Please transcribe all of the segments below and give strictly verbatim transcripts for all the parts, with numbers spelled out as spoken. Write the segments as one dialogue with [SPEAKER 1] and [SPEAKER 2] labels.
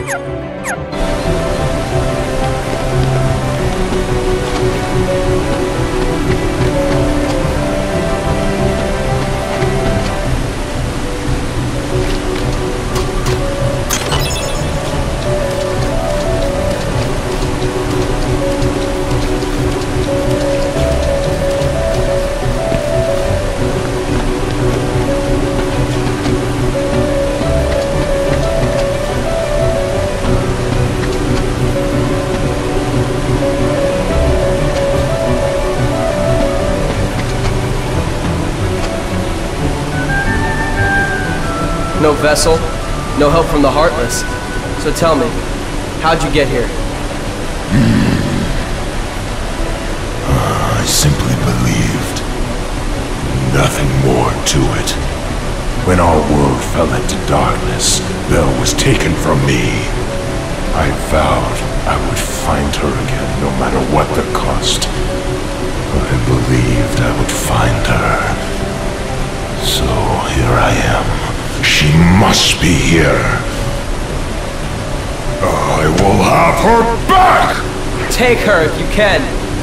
[SPEAKER 1] No vessel, no help from the Heartless. So tell me, how'd you get here?
[SPEAKER 2] Mm. Uh, I simply believed. Nothing more to it. When our world fell into darkness, Belle was taken from me. I vowed I would find her again, no matter what the cost. I believed I would find her. So here I am. She must be here. I will have her back!
[SPEAKER 1] Take her if you can.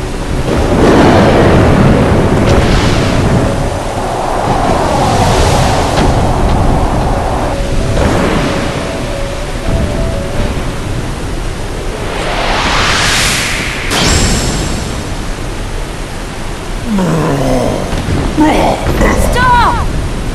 [SPEAKER 3] Stop!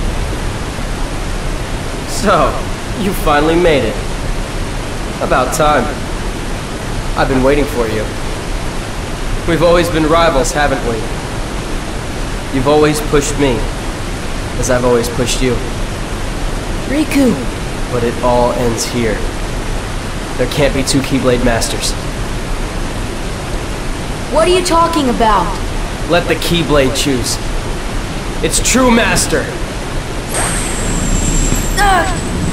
[SPEAKER 1] So, you finally made it. About time. I've been waiting for you. We've always been rivals, haven't we? You've always pushed me, as I've always pushed you.
[SPEAKER 3] Riku!
[SPEAKER 1] But it all ends here. There can't be two Keyblade Masters.
[SPEAKER 3] What are you talking about?
[SPEAKER 1] Let the Keyblade choose. Its true master.
[SPEAKER 3] Uh.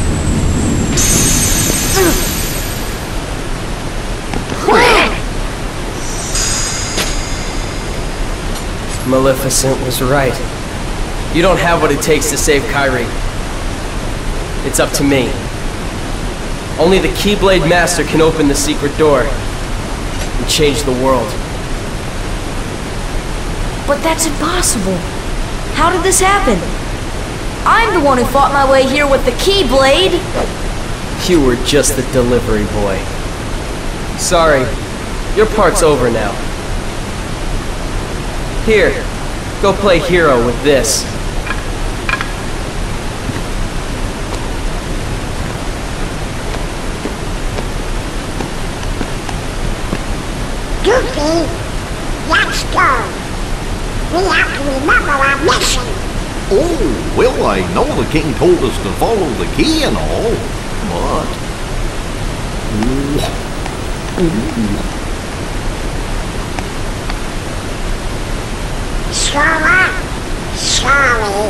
[SPEAKER 1] Maleficent was right. You don't have what it takes to save Kairi. It's up to me. Only the Keyblade Master can open the secret door and change the world.
[SPEAKER 3] But that's impossible. How did this happen? I'm the one who fought my way here with the Keyblade.
[SPEAKER 1] You were just the delivery boy. Sorry, your part's over now. Here, go play hero with this.
[SPEAKER 4] Goofy, let's go. We have to remember our mission.
[SPEAKER 5] Oh, well, I know the king told us to follow the key and all, but... Ooh. Ooh.
[SPEAKER 4] Sure, sorry.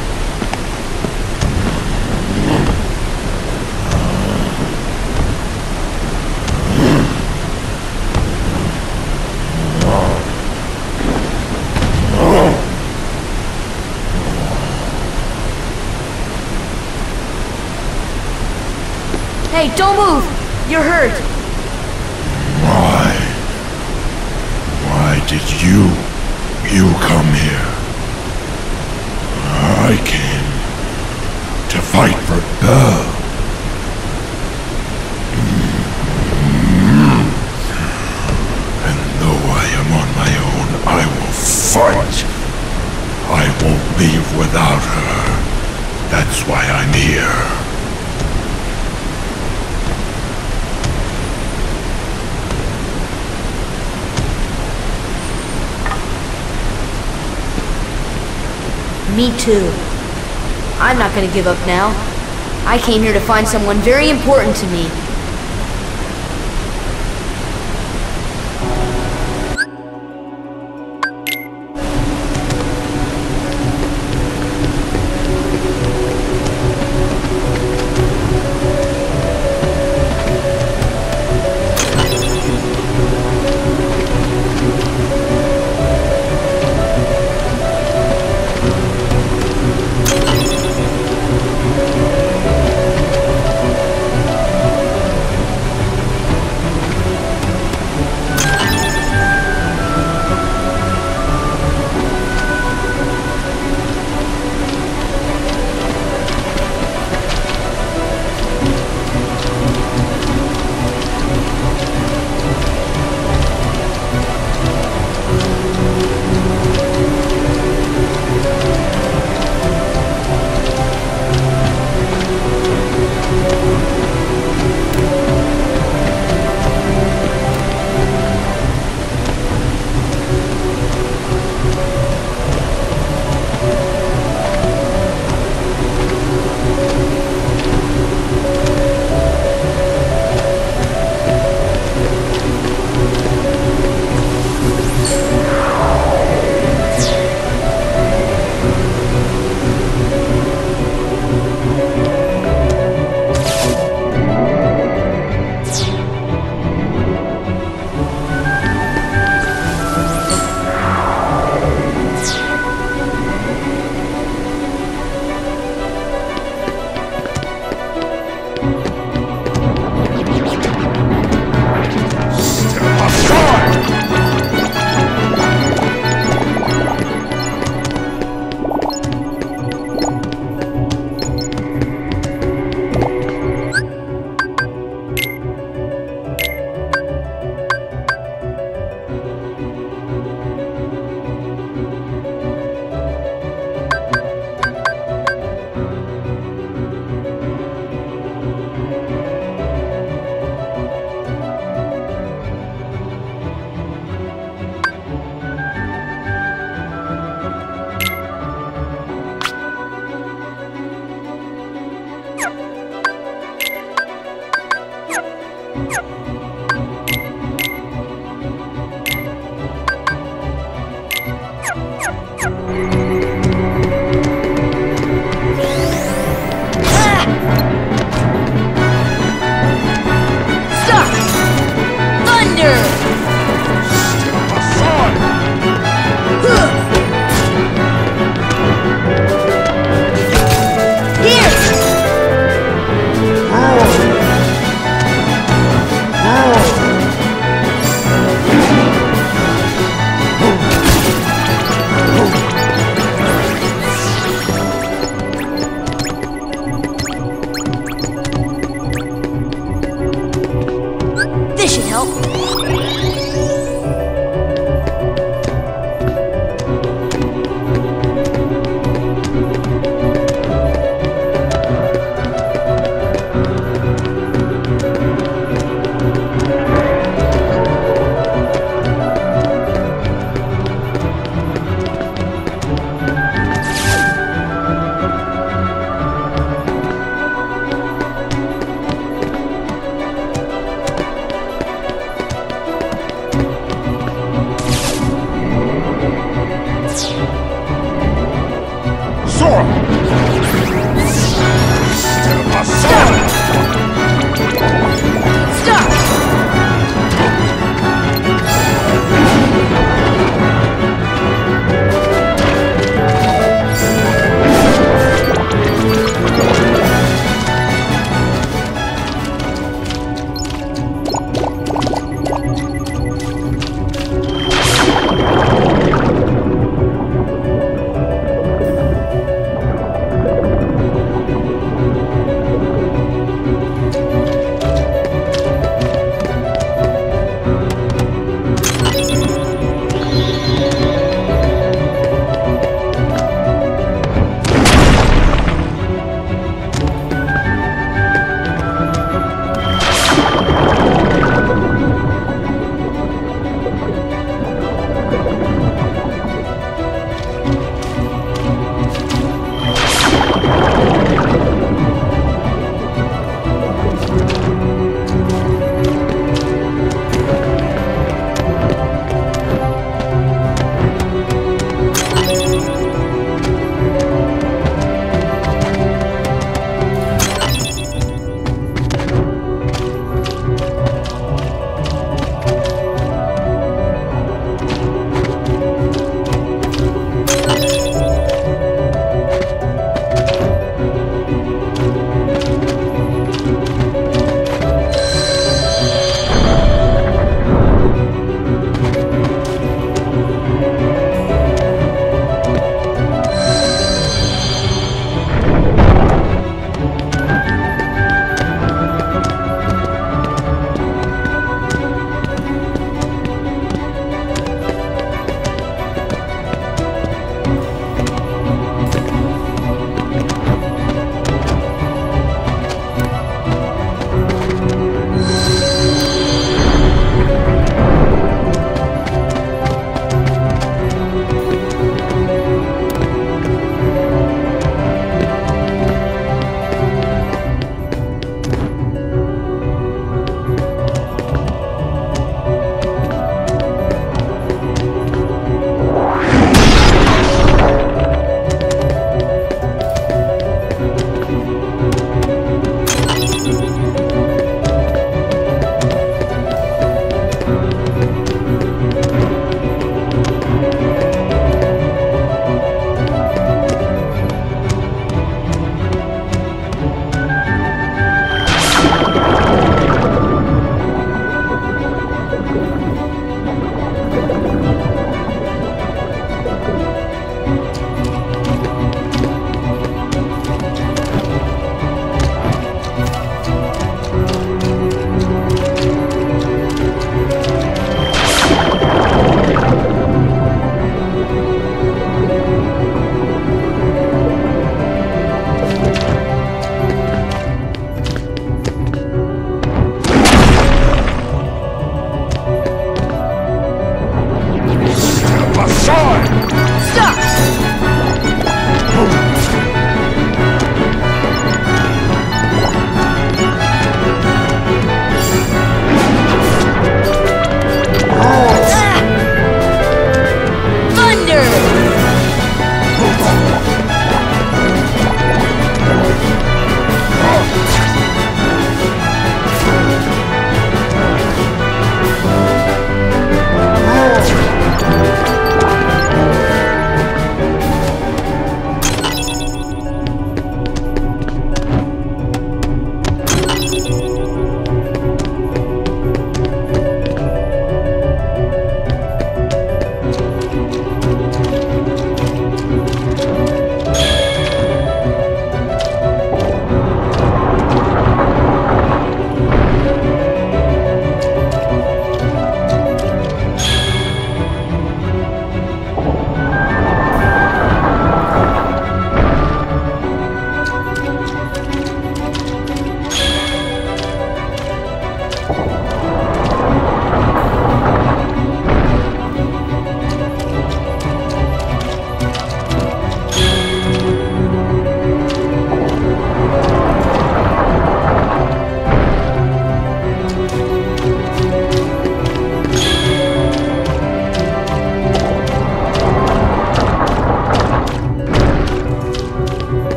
[SPEAKER 3] Hey, don't move! You're hurt!
[SPEAKER 2] Why? Why did you... you come here? I came to fight for Belle. And though I am on my own, I will fight. I won't leave without her. That's why I'm here.
[SPEAKER 3] Me too. I'm not gonna give up now. I came here to find someone very important to me.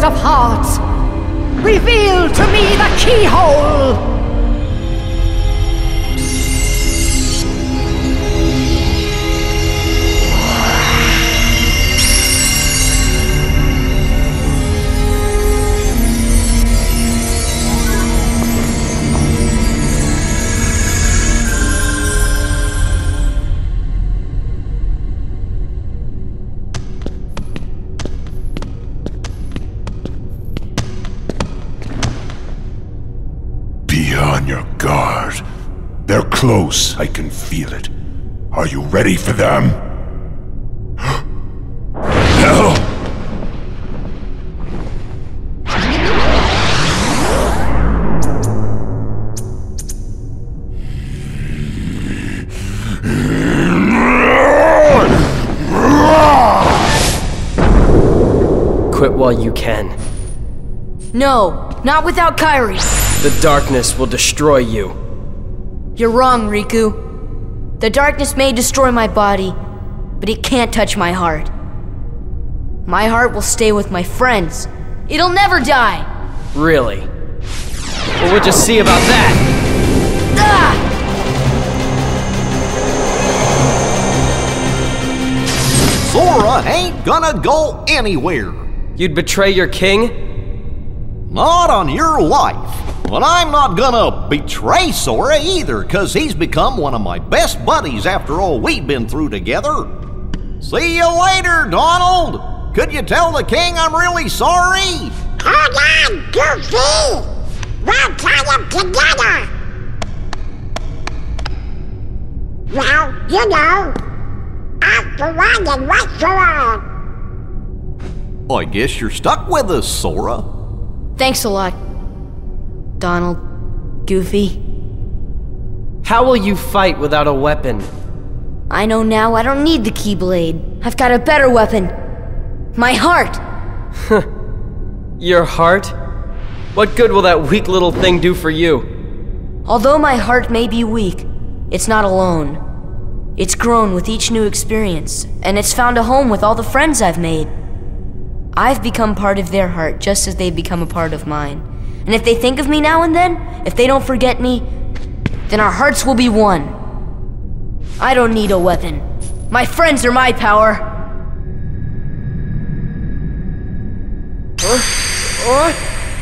[SPEAKER 6] of hearts. Reveal to me the keyhole!
[SPEAKER 2] On your guard. They're close, I can feel it. Are you ready for them? Hell!
[SPEAKER 1] Quit while you can.
[SPEAKER 3] No, not without Kairi.
[SPEAKER 1] The darkness will destroy you.
[SPEAKER 3] You're wrong, Riku. The darkness may destroy my body, but it can't touch my heart. My heart will stay with my friends. It'll never die!
[SPEAKER 1] Really? Well, we'll just see about that!
[SPEAKER 3] Ah!
[SPEAKER 5] Sora ain't gonna go anywhere.
[SPEAKER 1] You'd betray your king?
[SPEAKER 5] Not on your life. But I'm not gonna betray Sora either, cause he's become one of my best buddies after all we've been through together. See you later, Donald! Could you tell the king I'm really sorry?
[SPEAKER 4] Hold on, Goofy! We'll tie them together! Well, you know, after one and once for all.
[SPEAKER 5] I guess you're stuck with us, Sora.
[SPEAKER 3] Thanks a lot, Donald, Goofy.
[SPEAKER 1] How will you fight without a weapon?
[SPEAKER 3] I know now I don't need the Keyblade. I've got a better weapon. My heart!
[SPEAKER 1] Your heart? What good will that weak little thing do for you?
[SPEAKER 3] Although my heart may be weak, it's not alone. It's grown with each new experience, and it's found a home with all the friends I've made. I've become part of their heart just as they've become a part of mine. And if they think of me now and then, if they don't forget me, then our hearts will be one. I don't need a weapon. My friends are my power. Huh? What?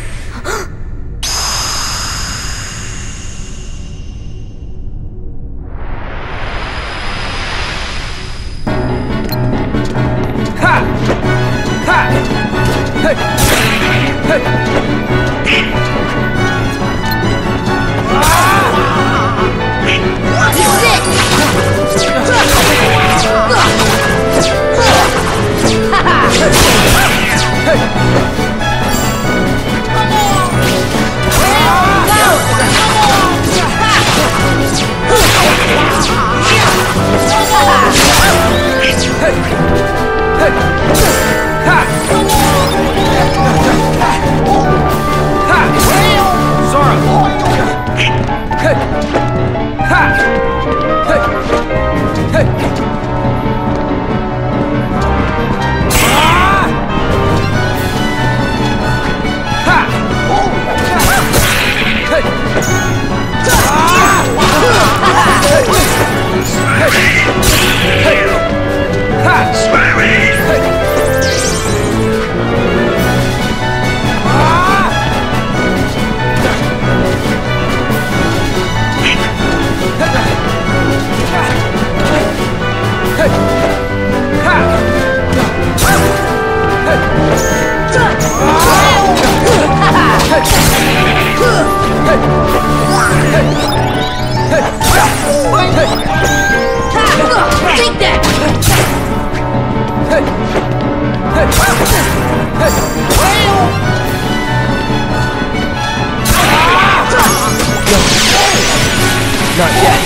[SPEAKER 1] Not yet.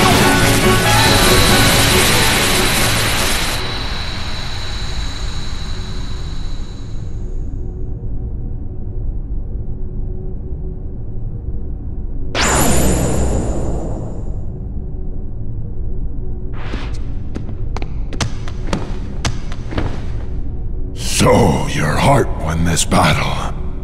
[SPEAKER 2] So, your heart won this battle.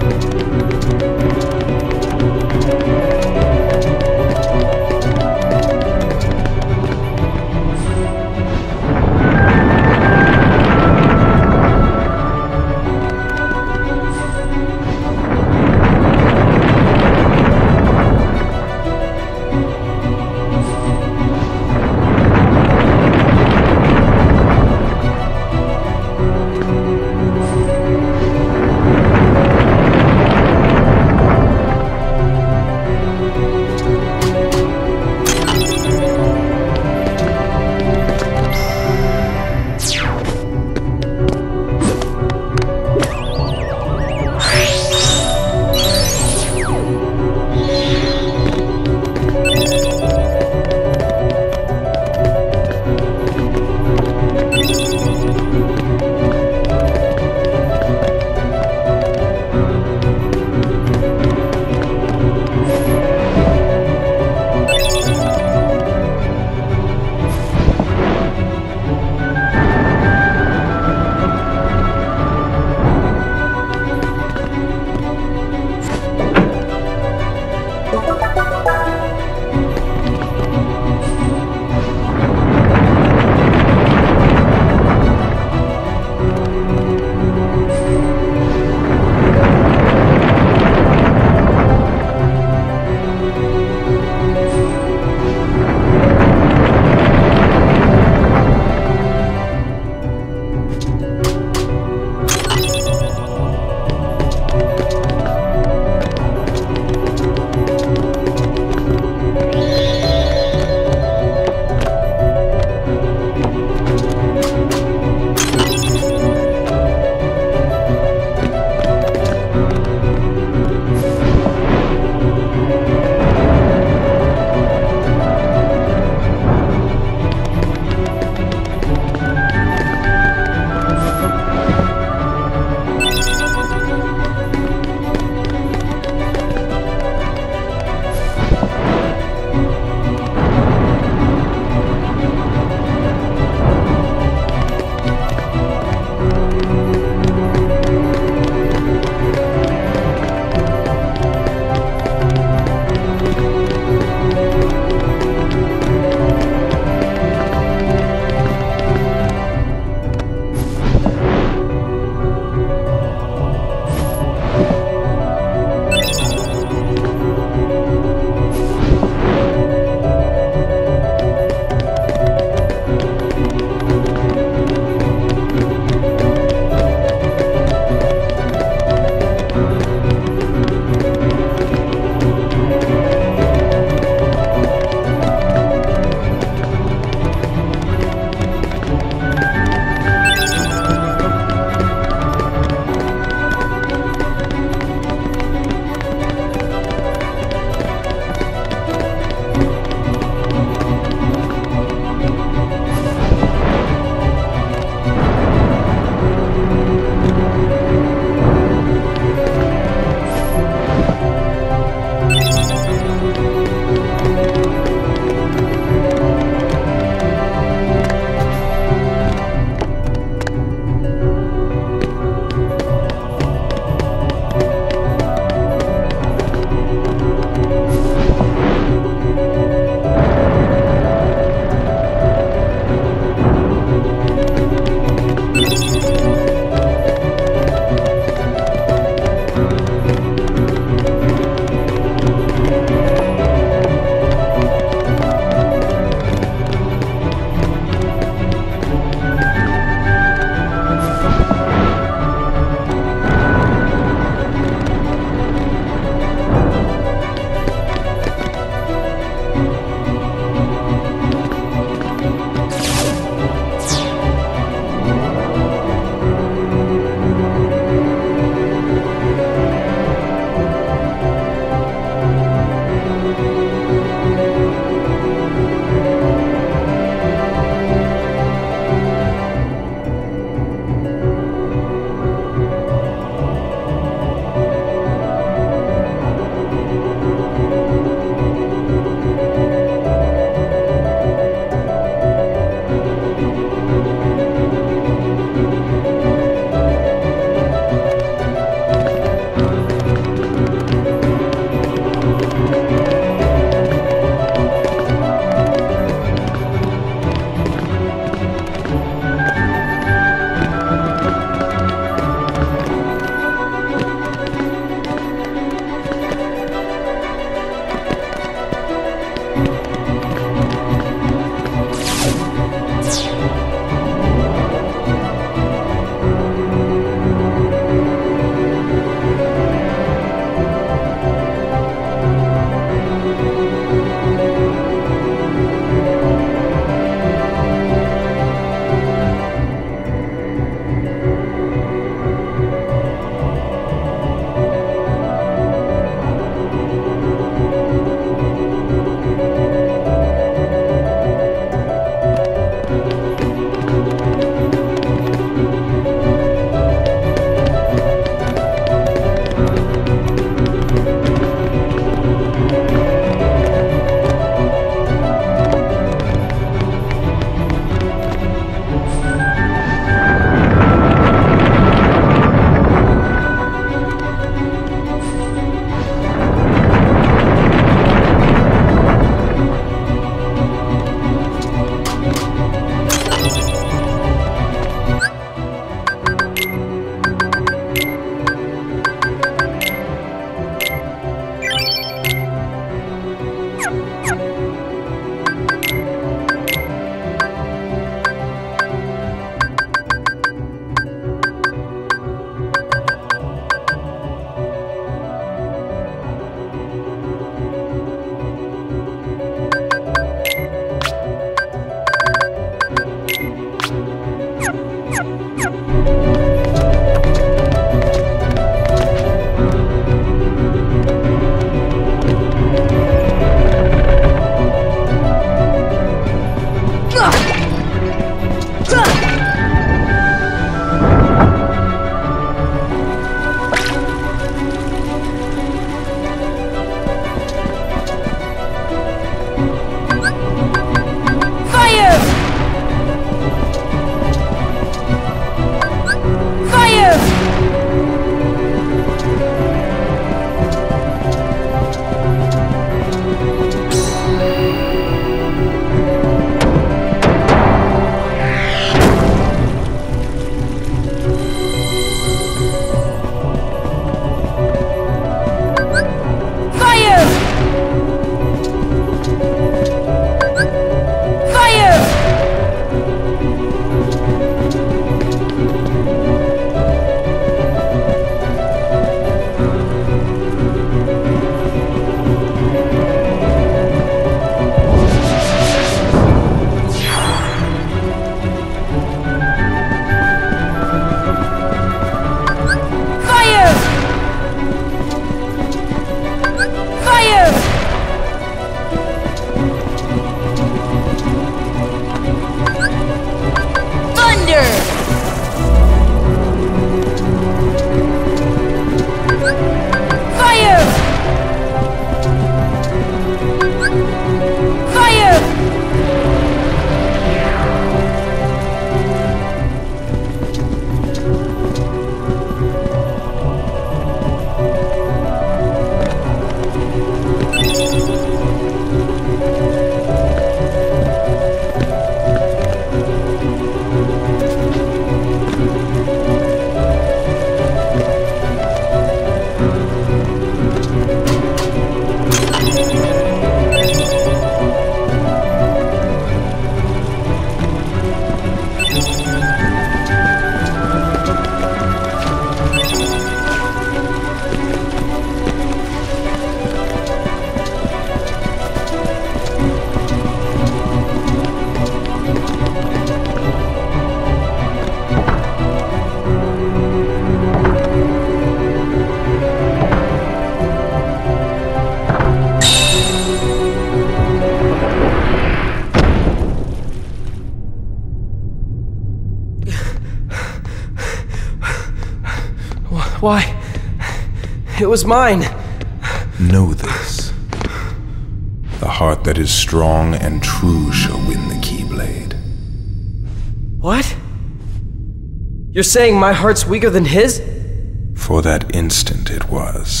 [SPEAKER 1] Why? It was mine.
[SPEAKER 2] Know this. The heart that is strong and true shall win the Keyblade.
[SPEAKER 1] What? You're saying my heart's weaker than his?
[SPEAKER 2] For that instant it was.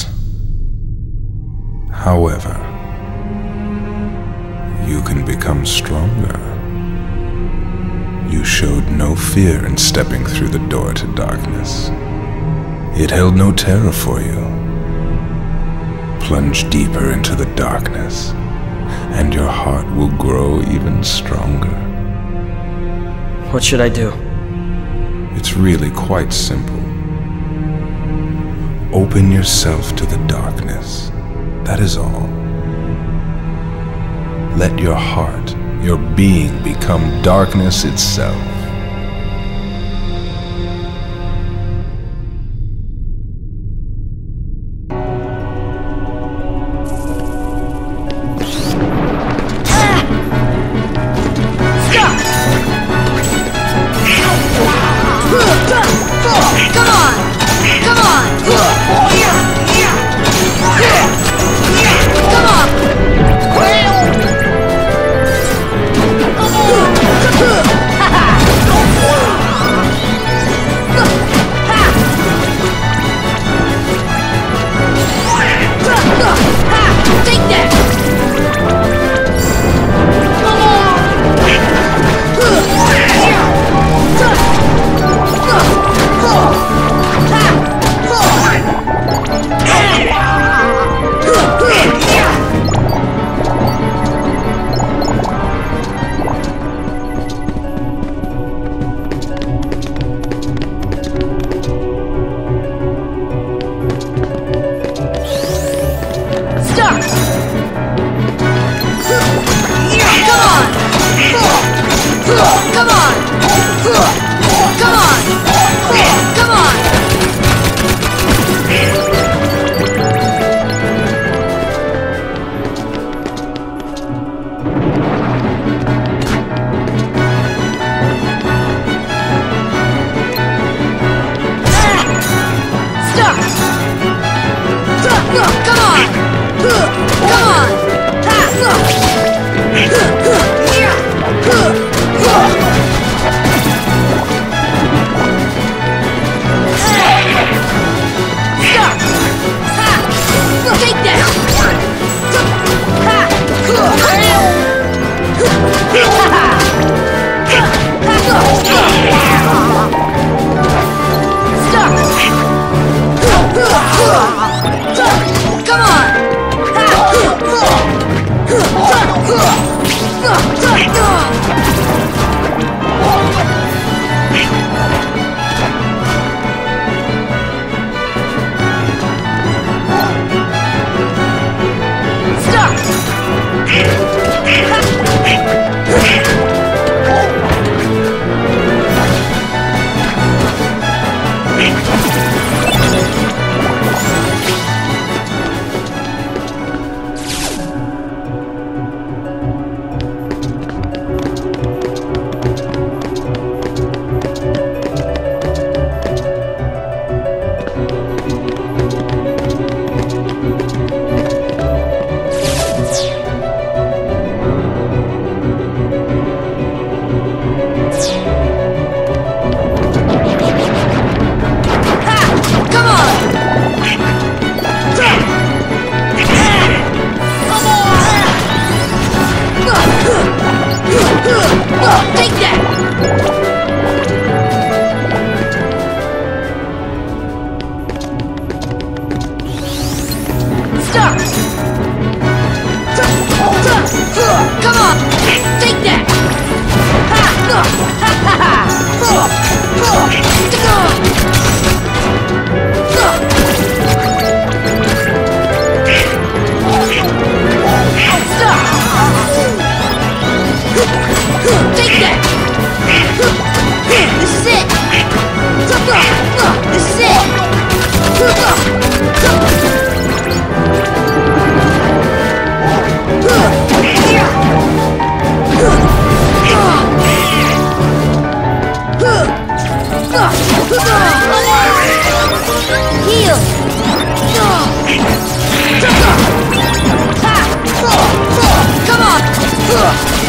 [SPEAKER 2] However, you can become stronger. You showed no fear in stepping through the door to darkness. It held no terror for you. Plunge deeper into the darkness, and your heart will grow even stronger.
[SPEAKER 1] What should I do?
[SPEAKER 2] It's really quite simple. Open yourself to the darkness. That is all. Let your heart, your being, become darkness itself.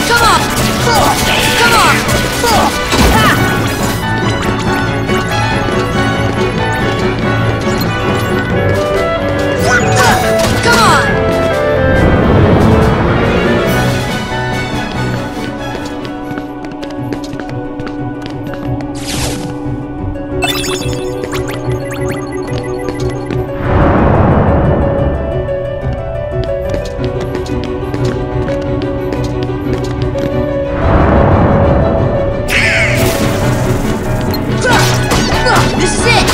[SPEAKER 3] Come on! Come on! Ha! Come on! This is it!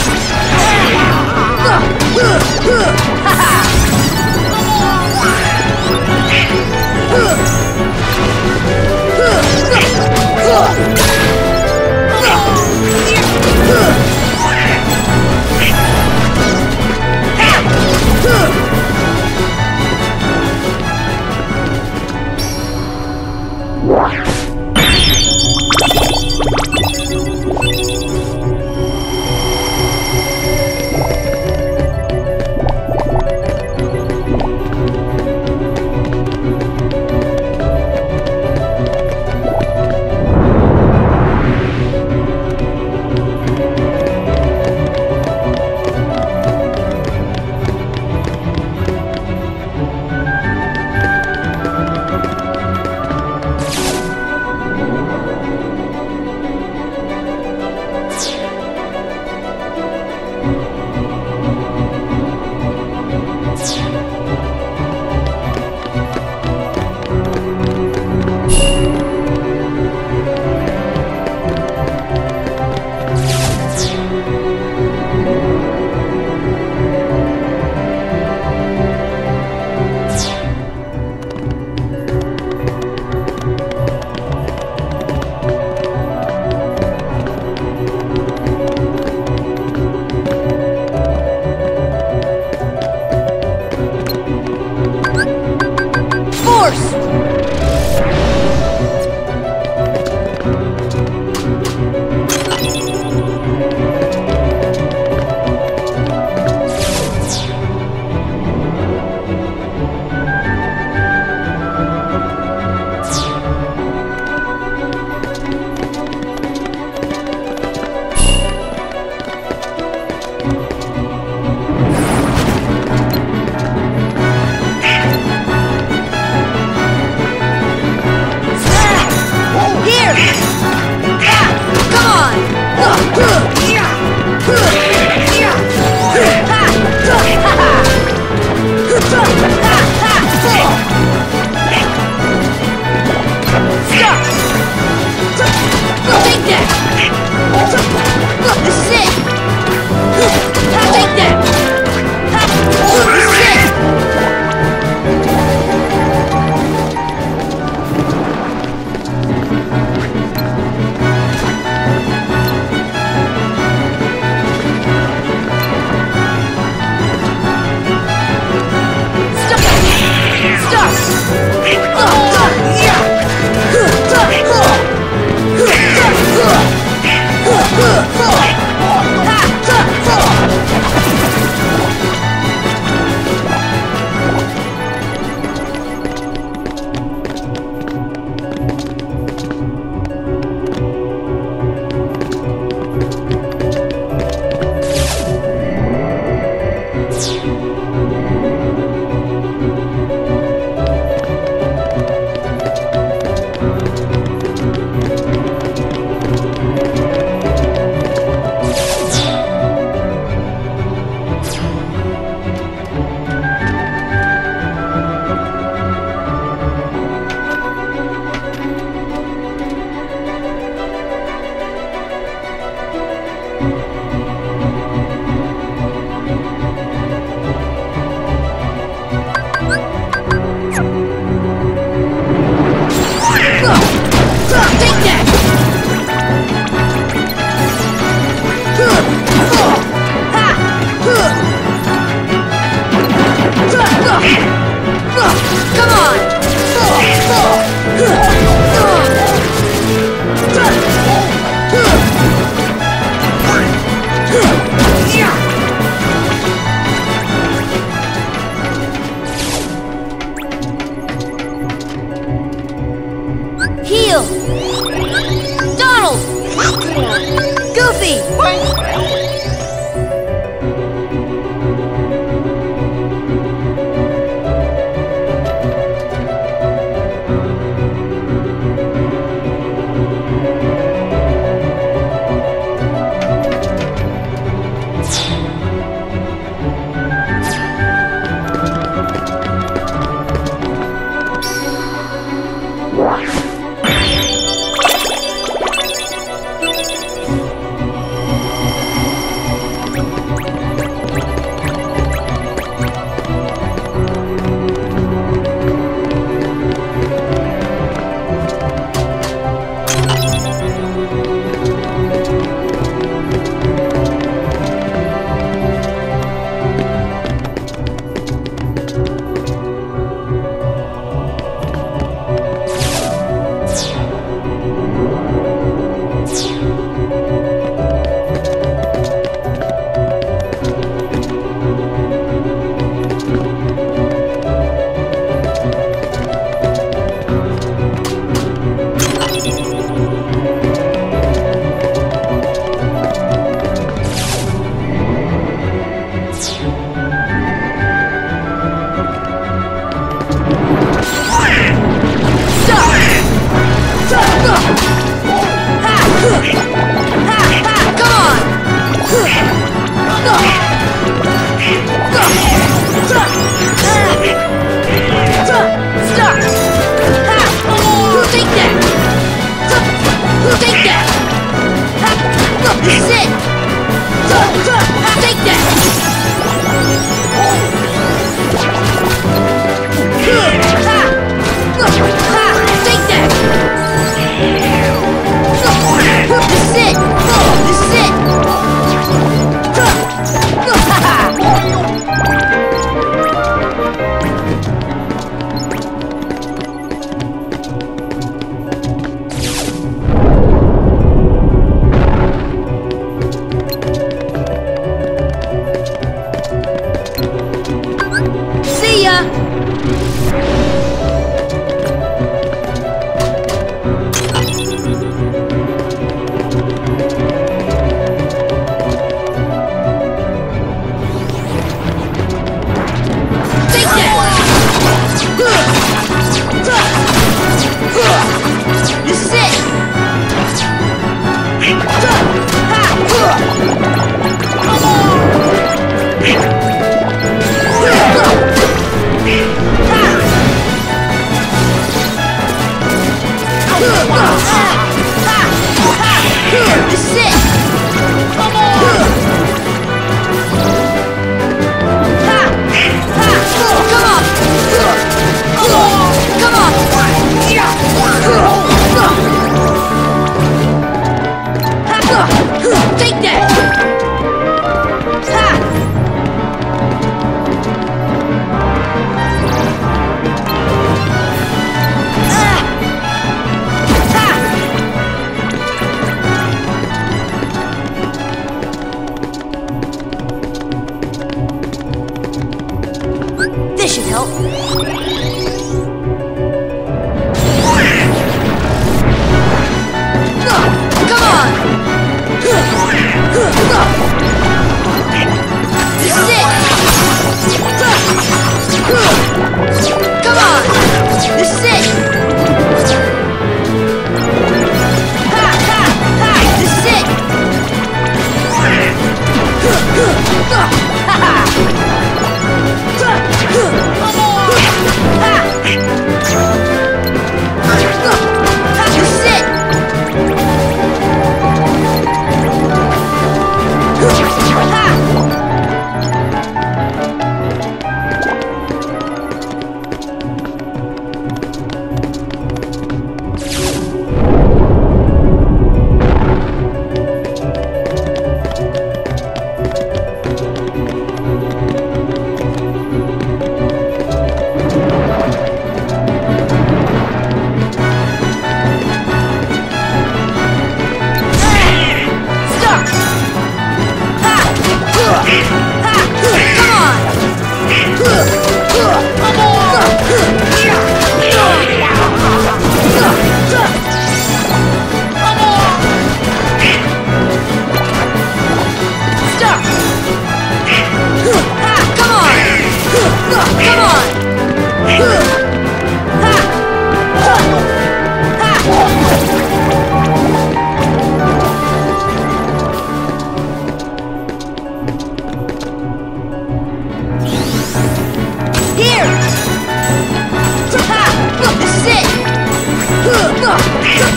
[SPEAKER 3] Reveal! Donald! Goofy!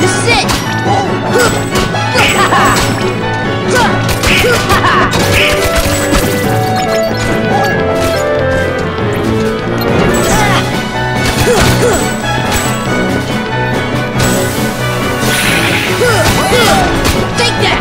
[SPEAKER 3] This is it! Take that!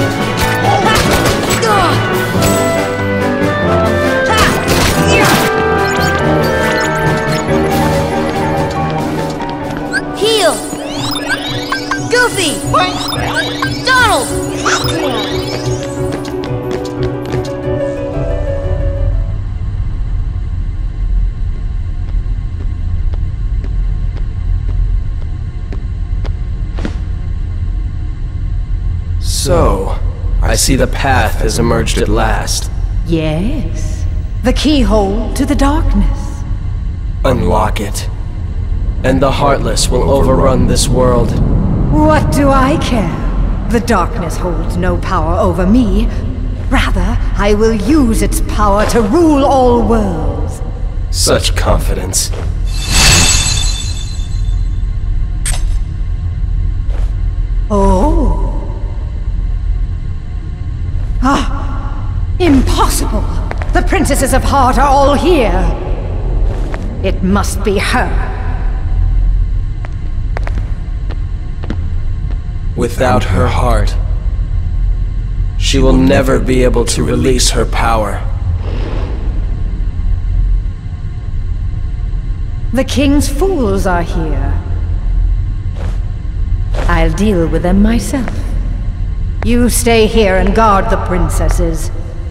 [SPEAKER 3] Heal! Goofy! Donald!
[SPEAKER 1] So, I see the path has emerged at last.
[SPEAKER 6] Yes. The keyhole to the darkness.
[SPEAKER 1] Unlock it, and the Heartless will overrun this world.
[SPEAKER 6] What do I care? The darkness holds no power over me. Rather, I will use its power to rule all worlds.
[SPEAKER 1] Such confidence.
[SPEAKER 6] Oh. Ah, impossible! The princesses of Heart are all here. It must be her.
[SPEAKER 1] Without her heart, she will never be able to release her power.
[SPEAKER 6] The king's fools are here. I'll deal with them myself. You stay here and guard the princesses.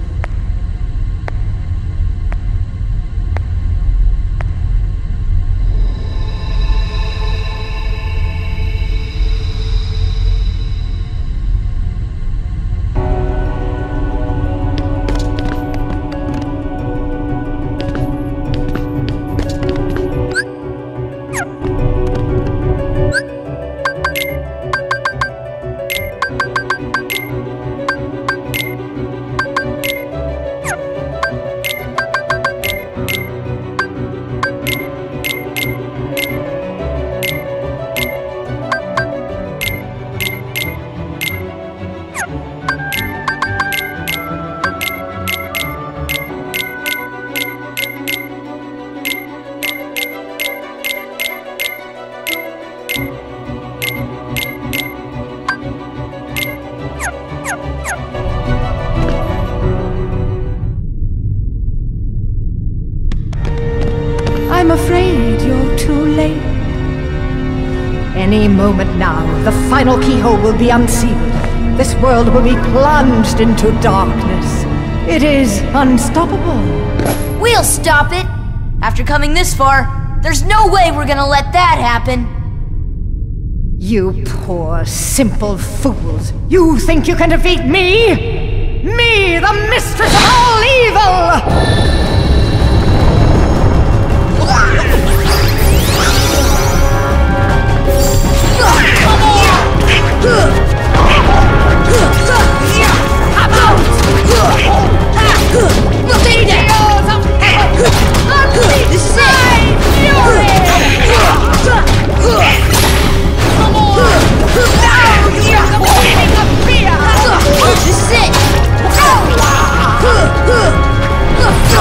[SPEAKER 6] I'm afraid you're too late. Any moment now, the final keyhole will be unsealed. This world will be plunged into darkness. It is unstoppable.
[SPEAKER 3] We'll stop it! After coming this far, there's no way we're gonna let that happen.
[SPEAKER 6] You poor, simple fools. You think you can defeat me? Me, the mistress of all evil!
[SPEAKER 3] This is it! Come on! Now you're the beginning of fear! This is it!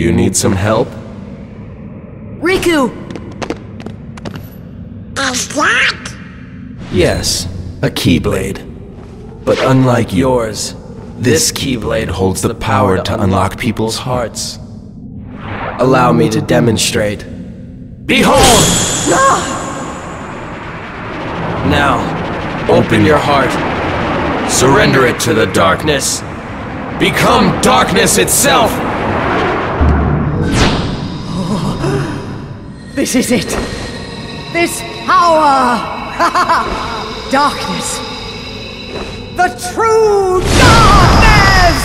[SPEAKER 1] you need some help?
[SPEAKER 3] Riku!
[SPEAKER 4] Is that?
[SPEAKER 1] Yes, a Keyblade. But unlike yours, this Keyblade holds the power to unlock people's hearts. Allow me to demonstrate. Behold! Now, open your heart. Surrender it to the darkness. Become darkness itself!
[SPEAKER 6] This is it. This power. Darkness. The true darkness!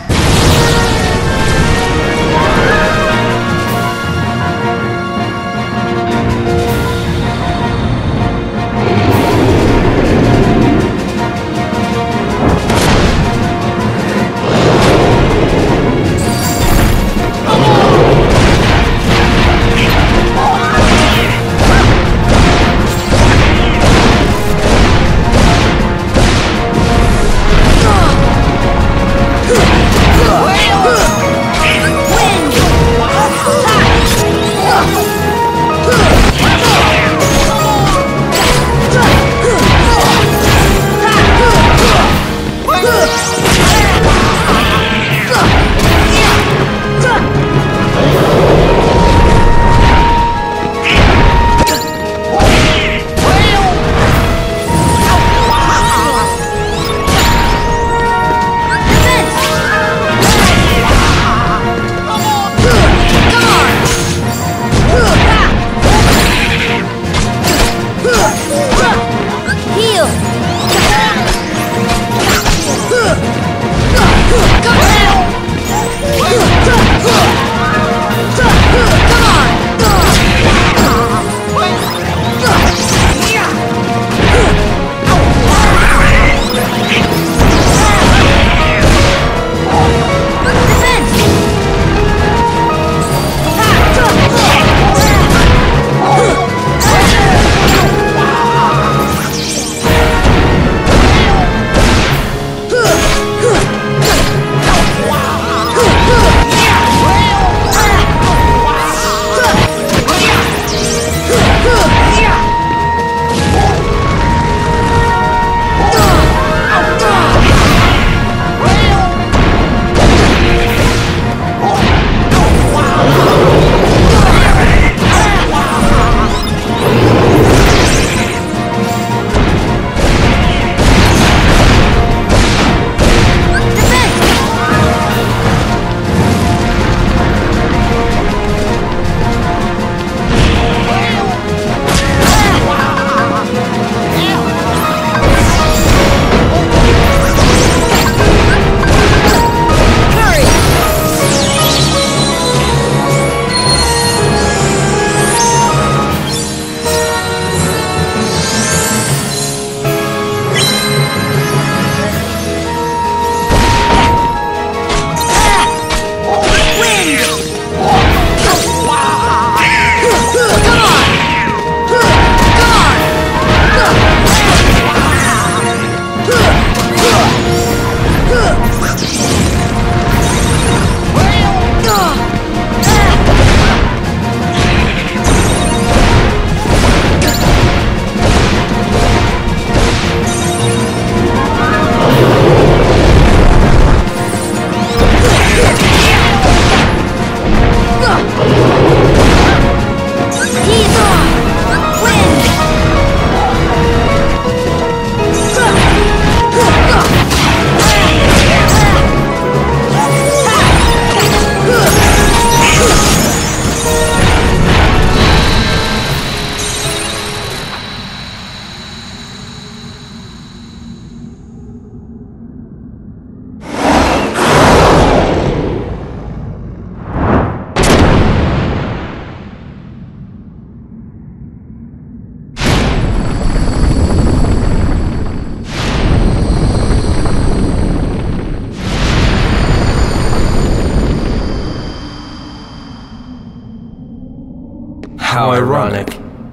[SPEAKER 1] How ironic.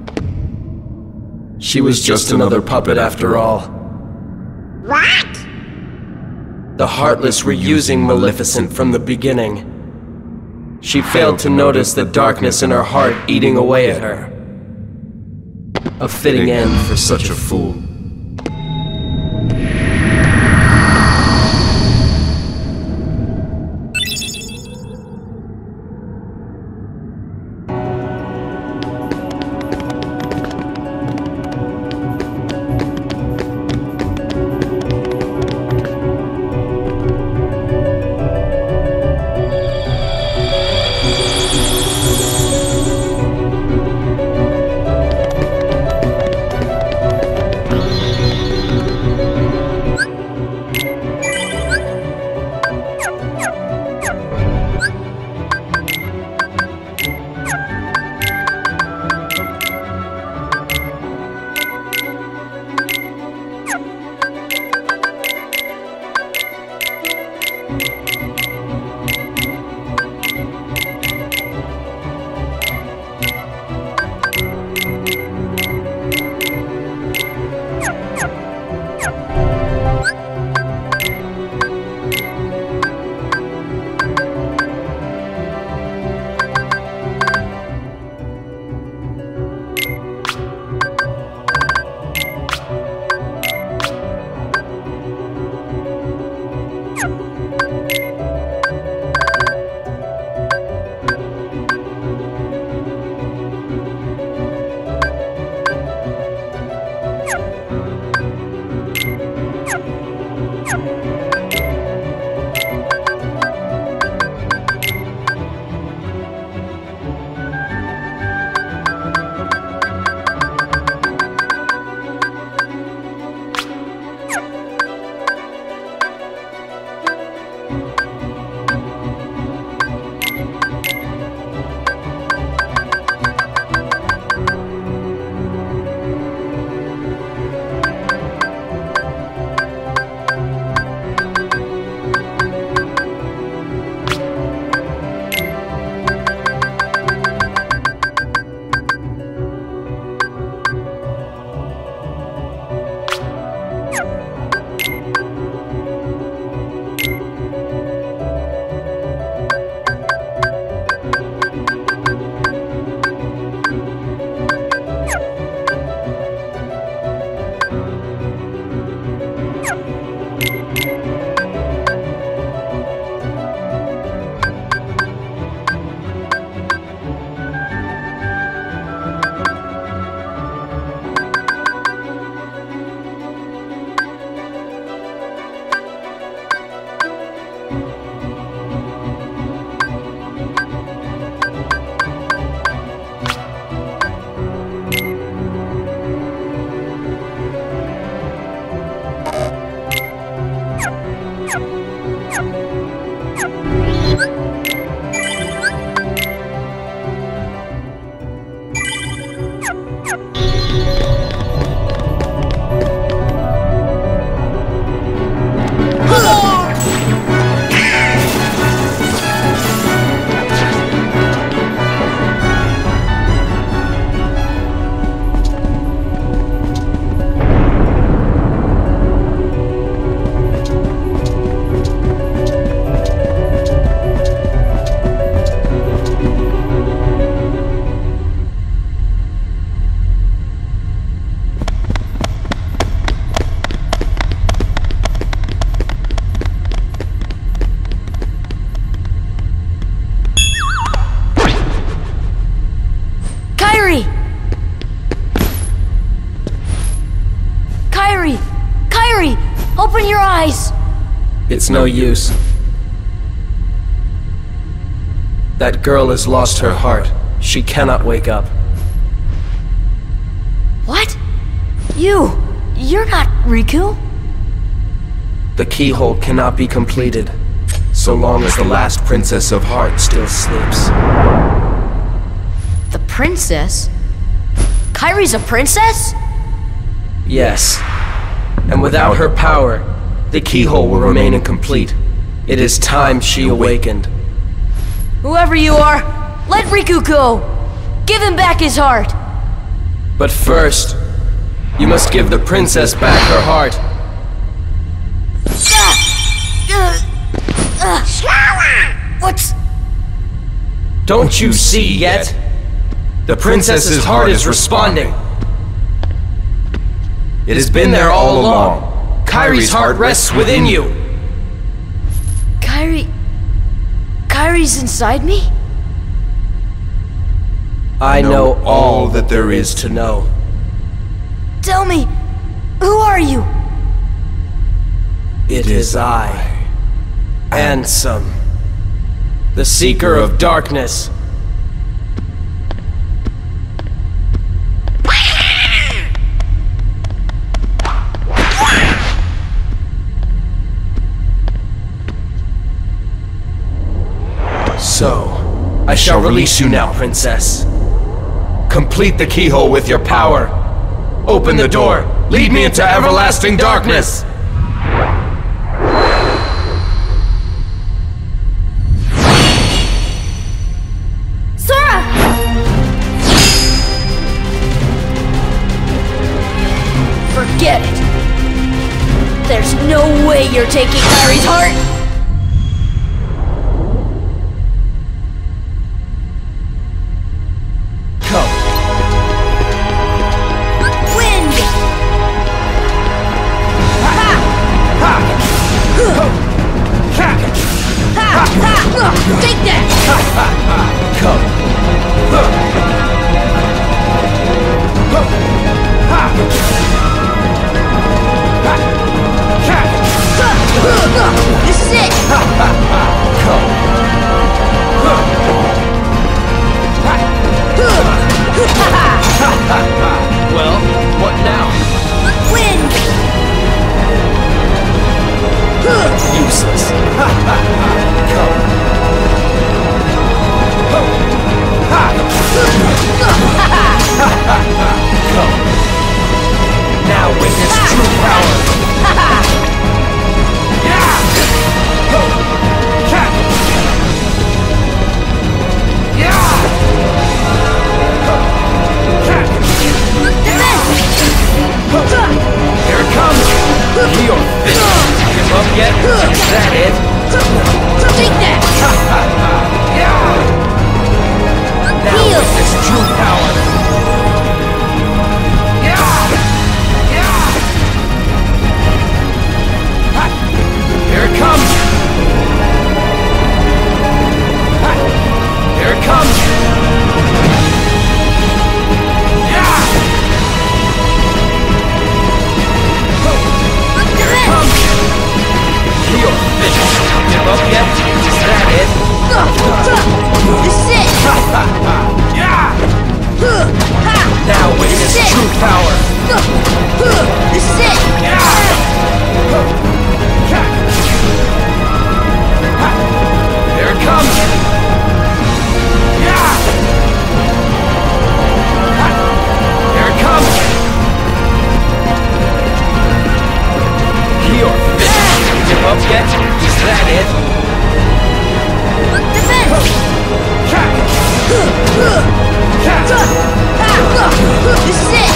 [SPEAKER 1] She was just another puppet after all.
[SPEAKER 4] What?
[SPEAKER 1] The Heartless were using Maleficent from the beginning. She failed to notice the darkness in her heart eating away at her. A fitting end for such a fool.
[SPEAKER 3] Open your eyes!
[SPEAKER 1] It's no use. That girl has lost her heart. She cannot wake up.
[SPEAKER 3] What? You... you're not Riku?
[SPEAKER 1] The keyhole cannot be completed, so long as the last Princess of Heart still sleeps.
[SPEAKER 3] The princess? Kairi's a princess?
[SPEAKER 1] Yes. And without her power, the keyhole will remain incomplete. It is time she awakened.
[SPEAKER 3] Whoever you are, let Riku go! Give him back his heart!
[SPEAKER 1] But first, you must give the princess back her heart.
[SPEAKER 3] What's...
[SPEAKER 1] Don't you see yet? The princess's heart is responding. It has been there all along. Kyrie's heart rests within you.
[SPEAKER 3] Kyrie... Kyrie's inside me?
[SPEAKER 1] I know all that there is to know.
[SPEAKER 3] Tell me, who are you?
[SPEAKER 1] It is I, Ansem, the Seeker of Darkness. So, I shall release you now, Princess. Complete the keyhole with your power. Open the door. Lead me into everlasting darkness.
[SPEAKER 3] Sora! Forget it. There's no way you're taking Kyrie's heart. Take that!
[SPEAKER 1] Come.
[SPEAKER 3] This is it!
[SPEAKER 1] Come. Well, what now?
[SPEAKER 3] Win!
[SPEAKER 1] Useless. Come. Come. Now witness true power. Here it comes. Your fist. Give up yet? Is that it?
[SPEAKER 3] Take that!
[SPEAKER 1] Now
[SPEAKER 3] Heal.
[SPEAKER 1] witness true power. Here it comes. Here it comes. Here it comes. Your fist. Give up yet? Is that it?
[SPEAKER 3] This is it!
[SPEAKER 1] Now witness
[SPEAKER 3] This is it.
[SPEAKER 1] true power.
[SPEAKER 3] This is it!
[SPEAKER 1] Here it comes. Here it comes. Your fist. Give up yet? Is that it?
[SPEAKER 3] Defense! This is it!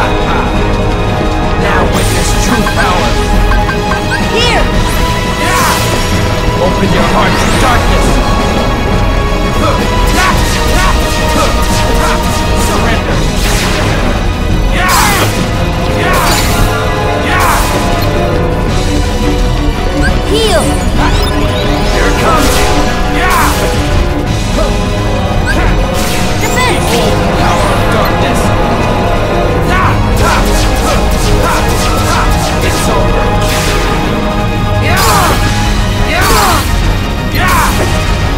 [SPEAKER 1] Now witness true power.
[SPEAKER 3] Here!
[SPEAKER 1] Open your heart to darkness. Surrender.
[SPEAKER 3] Heal!
[SPEAKER 1] Here it comes.
[SPEAKER 3] Defense!
[SPEAKER 1] Power of darkness. It's over.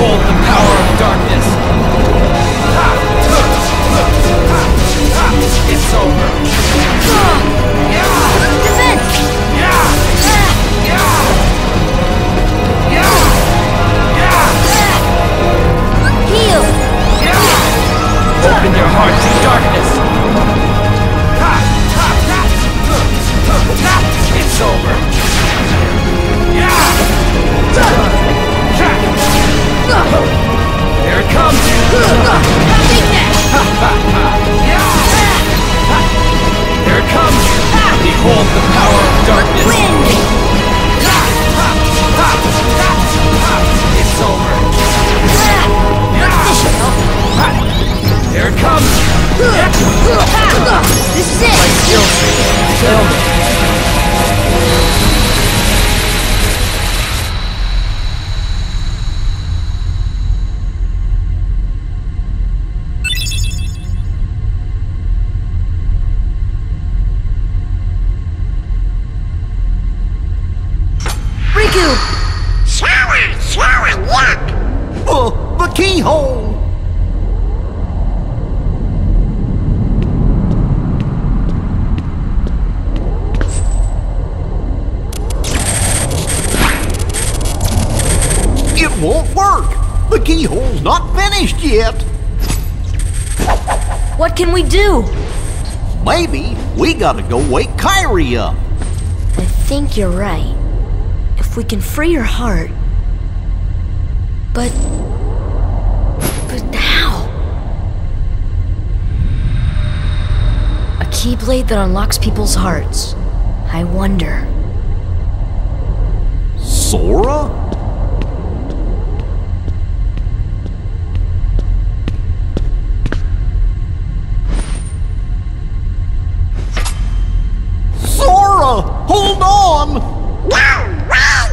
[SPEAKER 1] Behold the power of darkness! It's over!
[SPEAKER 3] Defense! Heal!
[SPEAKER 1] Open your heart to darkness! It's over! Here it comes!
[SPEAKER 3] Take that!
[SPEAKER 1] Here it comes! Behold the power of darkness!
[SPEAKER 3] Wind!
[SPEAKER 1] It's over!
[SPEAKER 3] This should help.
[SPEAKER 1] Here it comes!
[SPEAKER 3] This is it!
[SPEAKER 1] My skills fail me.
[SPEAKER 4] Shower, shower, yuck!
[SPEAKER 5] Uh, the keyhole! It won't work! The keyhole's not finished yet!
[SPEAKER 3] What can we do?
[SPEAKER 5] Maybe we gotta go wake Kyrie up.
[SPEAKER 3] I think you're right. If we can free her heart... But... But how? A keyblade that unlocks people's hearts. I wonder...
[SPEAKER 5] Sora? Sora! Hold on!
[SPEAKER 4] No, wait!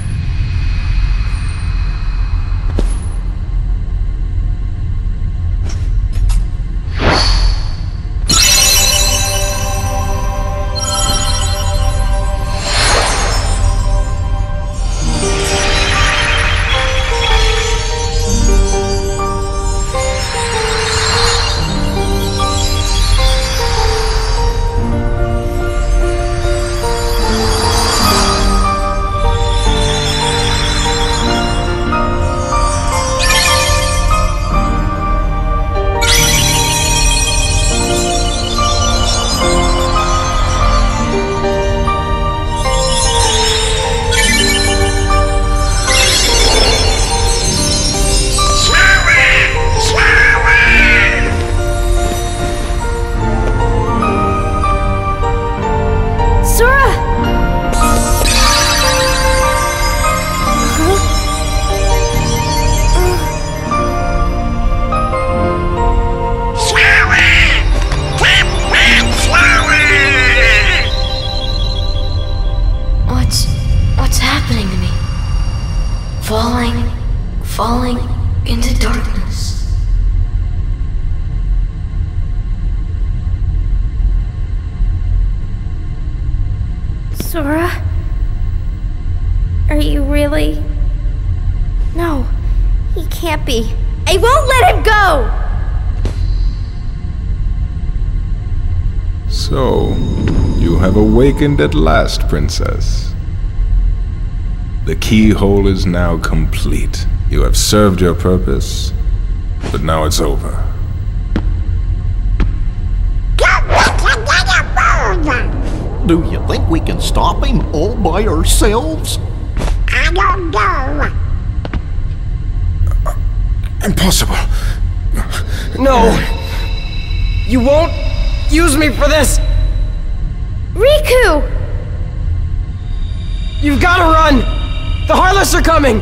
[SPEAKER 3] Falling, falling into darkness.
[SPEAKER 7] Sora? Are you really? No, he can't be. I won't let him go!
[SPEAKER 8] So, you have awakened at last, Princess. The keyhole is now complete. You have served your purpose, but now it's over.
[SPEAKER 4] Go back another world!
[SPEAKER 5] Do you think we can stop him all by ourselves?
[SPEAKER 4] I don't know.
[SPEAKER 8] Impossible.
[SPEAKER 1] No! You won't use me for this!
[SPEAKER 7] Riku!
[SPEAKER 1] You've gotta run! The Heartless are coming!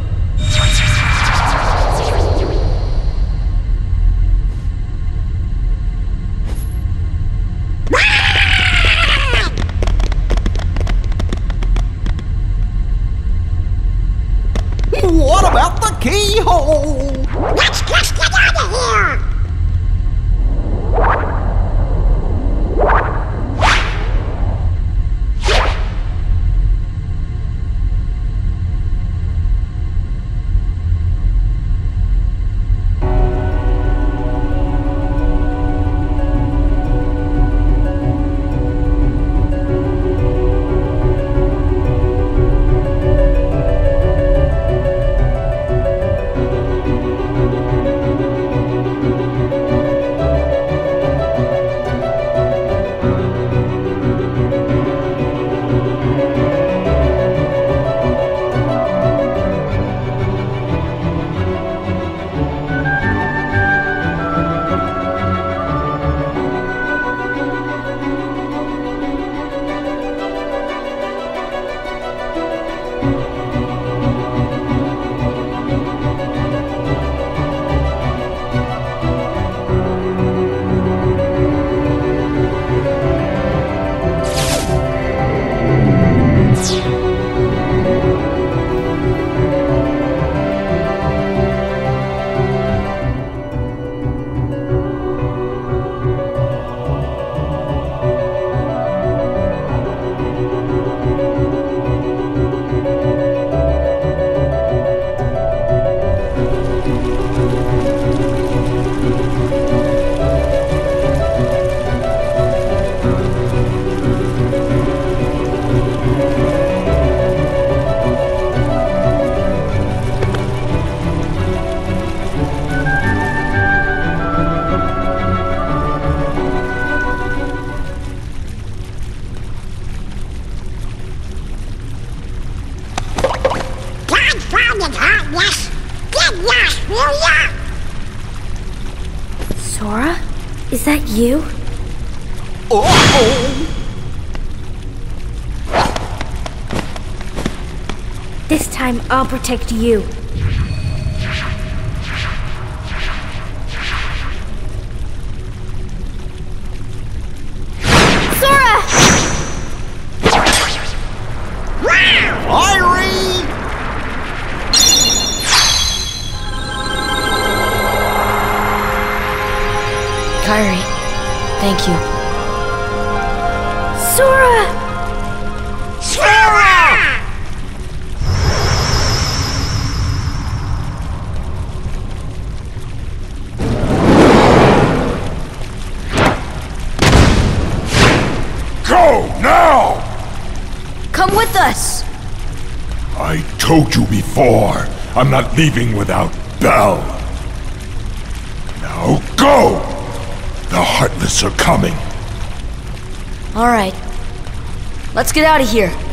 [SPEAKER 5] What about the keyhole?
[SPEAKER 4] Let's just get out of here! yes. Get lost, will ya?
[SPEAKER 7] Sora? Is that you?
[SPEAKER 5] Uh-oh!
[SPEAKER 7] This time I'll protect you. Sora!
[SPEAKER 5] Irie!
[SPEAKER 3] Kyrie, thank you.
[SPEAKER 7] Sora!
[SPEAKER 4] Sora!
[SPEAKER 2] Go now!
[SPEAKER 3] Come with us!
[SPEAKER 2] I told you before, I'm not leaving without Belle. Now go! The Heartless are coming.
[SPEAKER 3] Alright. Let's get out of here.